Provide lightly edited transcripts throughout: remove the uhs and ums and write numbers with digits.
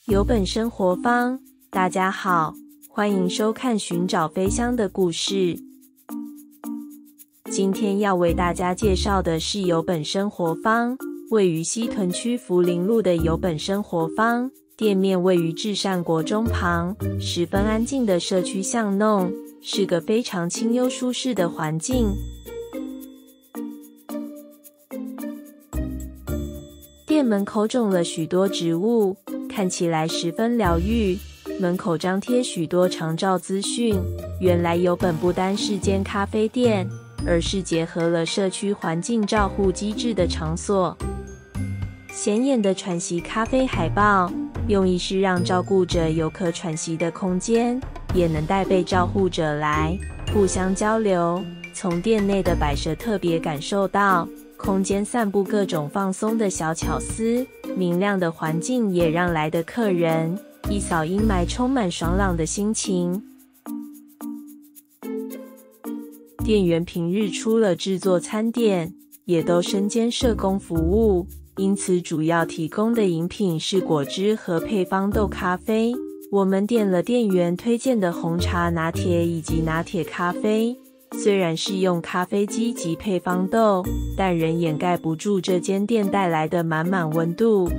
有本生活坊，大家好，欢迎收看寻找飞香的故事。今天要为大家介绍的是有本生活坊，位于西屯区福林路的有本生活坊，店面位于至善国中旁，十分安静的社区巷弄，是个非常清幽舒适的环境。店门口种了许多植物，看起来十分疗愈。门口张贴许多长照资讯。原来有本不单是间咖啡店，而是结合了社区环境照护机制的场所。显眼的喘息咖啡海报，用意是让照顾者有可喘息的空间，也能带被照护者来互相交流。从店内的摆设特别感受到空间散布各种放松的小巧思，明亮的环境也让来的客人一扫阴霾，充满爽朗的心情。店员平日除了制作餐点，也都身兼社工服务，因此主要提供的饮品是果汁和配方豆咖啡。我们点了店员推荐的红茶拿铁以及拿铁咖啡。虽然是用咖啡机及配方豆，但仍掩盖不住这间店带来的满满温度。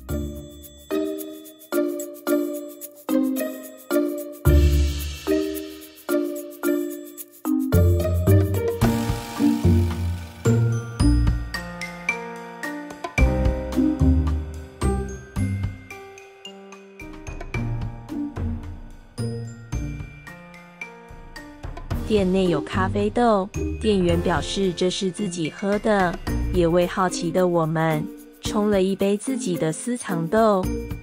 店内有咖啡豆，店员表示这是自己喝的，也为好奇的我们冲了一杯自己的私藏豆。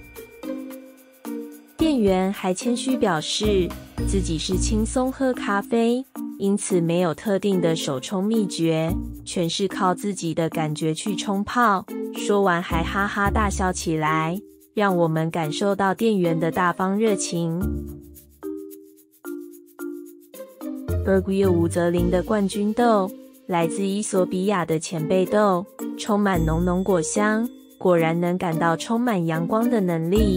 店员还谦虚表示自己是轻松喝咖啡，因此没有特定的手冲秘诀，全是靠自己的感觉去冲泡。说完还哈哈大笑起来，让我们感受到店员的大方热情。Berguio 吴泽林的冠军豆，来自伊索比亚的前辈豆，充满浓浓果香，果然能感到充满阳光的能力。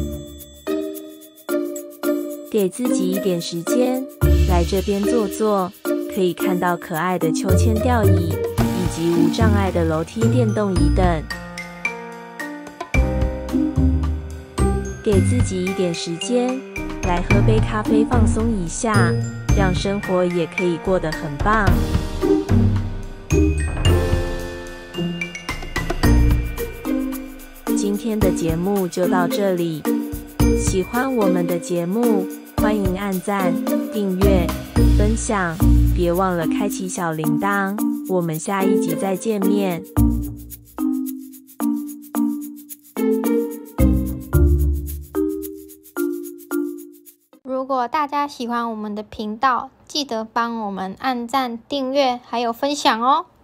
给自己一点时间，来这边坐坐，可以看到可爱的秋千吊椅，以及无障碍的楼梯电动椅等。给自己一点时间，来喝杯咖啡放松一下，让生活也可以过得很棒。今天的节目就到这里，喜欢我们的节目，欢迎按赞、订阅、分享，别忘了开启小铃铛。我们下一集再见面。 如果大家喜欢我们的频道，记得帮我们按赞、订阅还有分享哦。